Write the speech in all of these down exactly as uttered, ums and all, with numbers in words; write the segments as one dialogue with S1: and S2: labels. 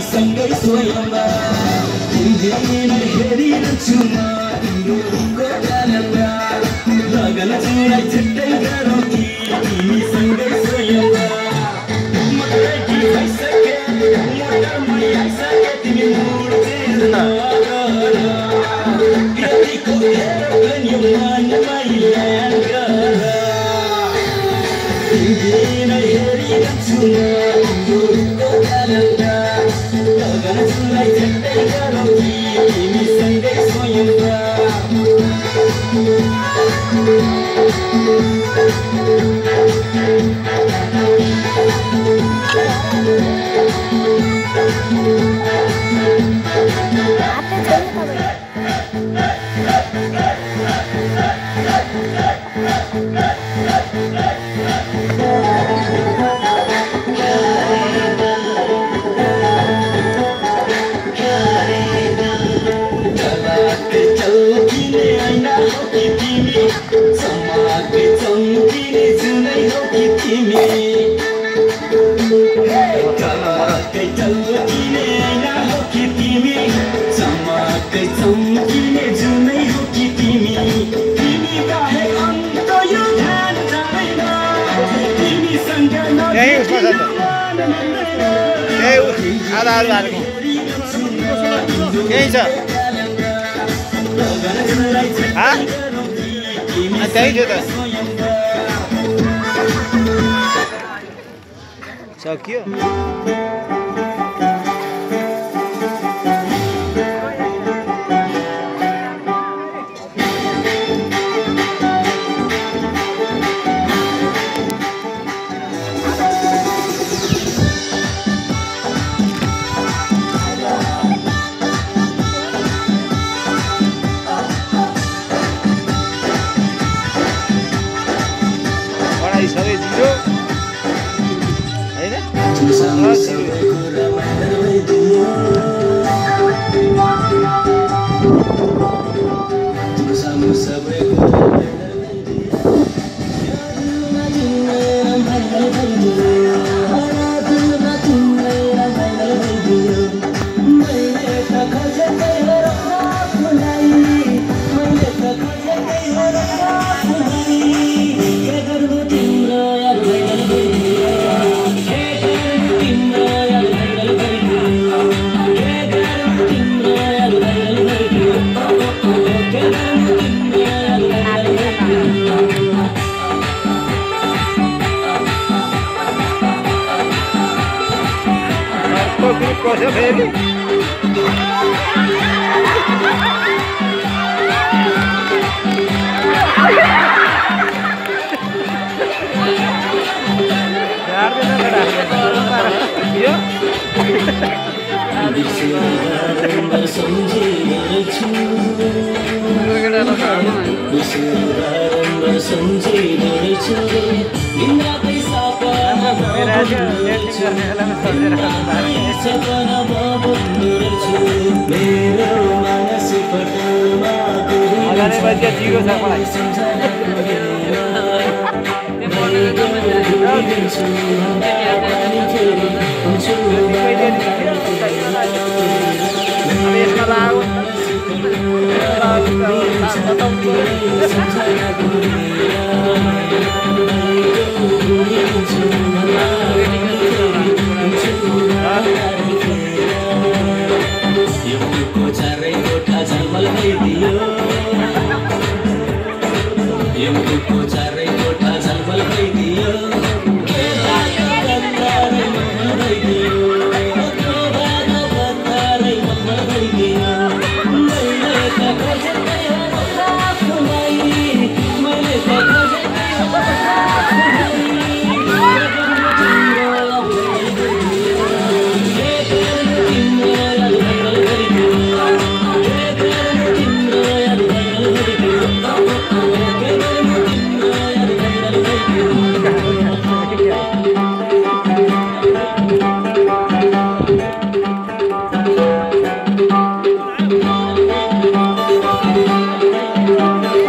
S1: सँगै सोयौँला तिमीलाई हेरिरहन्छु म तिम्रो कालमा लगन चुडाइ छुट्टै गरौँ कि तिमी सँगै सोयौँला म रेडी भइसके मोटरमै आइसके तिमी मुड नगर त्यतिको एरोप्लेन यो मनमै ल्यान्ड गर तिमीलाई हेरिरहन्छु म तिम्रो कालमा लगन चुडाइ छुट्टै गरौँ कि तिमी सँगै सोयौँला
S2: आधाहरू हालेको यही छ त्यही थियो त सक्यो सबै zero Cosa vedi? Agaknya baca jiwa siapa lagi?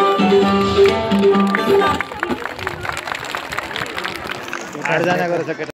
S2: आठजना गरेर